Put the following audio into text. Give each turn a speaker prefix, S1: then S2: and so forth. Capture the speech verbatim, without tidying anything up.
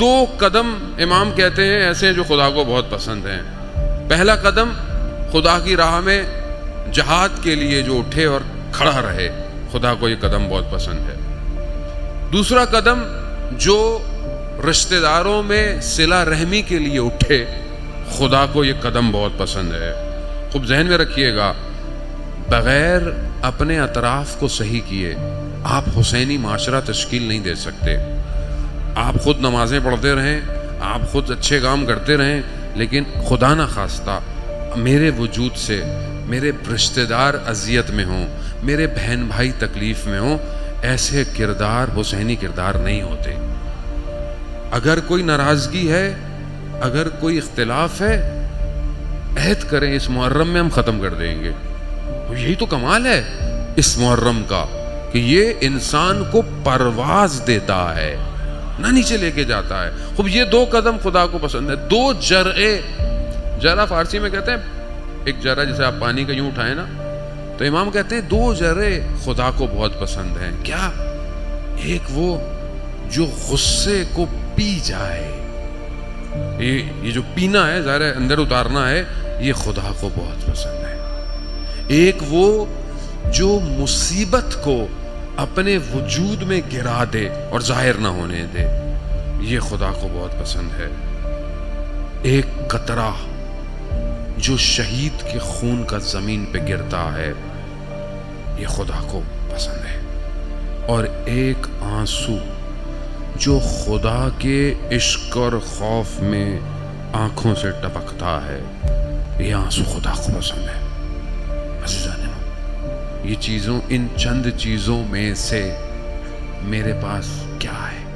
S1: دو قدم امام کہتے ہیں ایسے ہیں جو خدا کو بہت پسند ہیں. پہلا قدم خدا کی راہ میں جہاد کے لیے جو اٹھے اور کھڑا رہے، خدا کو یہ قدم بہت پسند ہے. دوسرا قدم جو رشتہ داروں میں صلہ رحمی کے لیے اٹھے، خدا کو یہ قدم بہت پسند ہے. خوب ذہن میں رکھیے گا، بغیر اپنے اطراف کو صحیح کیے آپ حسینی معاشرہ تشکیل نہیں دے سکتے. آپ خود نمازیں پڑھتے رہیں، آپ خود اچھے کام کرتے رہیں، لیکن خدا نہ خواستہ میرے وجود سے میرے رشتہ دار اذیت میں ہوں، میرے بہن بھائی تکلیف میں ہوں، ایسے کردار حسینی کردار نہیں ہوتے. اگر کوئی ناراضگی ہے، اگر کوئی اختلاف ہے، عہد کریں اس محرم میں ہم ختم کر دیں گے. یہی تو کمال ہے اس محرم کا کہ یہ انسان کو پرواز دیتا ہے، نہ نیچے لے کے جاتا ہے. خوب یہ دو قدم خدا کو پسند ہے. دو جرعے، جرع فارسی میں کہتے ہیں ایک جرع جیسے آپ پانی کا یوں اٹھائیں نا، تو امام کہتے ہیں دو جرعے خدا کو بہت پسند ہیں. کیا؟ ایک وہ جو غصے کو پی جائے، یہ جو پینا ہے ظاہر ہے اندر اتارنا ہے، یہ خدا کو بہت پسند ہے. ایک وہ جو مصیبت کو اپنے وجود میں گرا دے اور ظاہر نہ ہونے دے، یہ خدا کو بہت پسند ہے. ایک قطرہ جو شہید کے خون کا زمین پہ گرتا ہے، یہ خدا کو پسند ہے. اور ایک آنسو جو خدا کے عشق اور خوف میں آنکھوں سے ٹپکتا ہے، یہ آنسو خدا کو پسند ہے. عزیزان، یہ چیزوں، ان چند چیزوں میں سے میرے پاس کیا ہے؟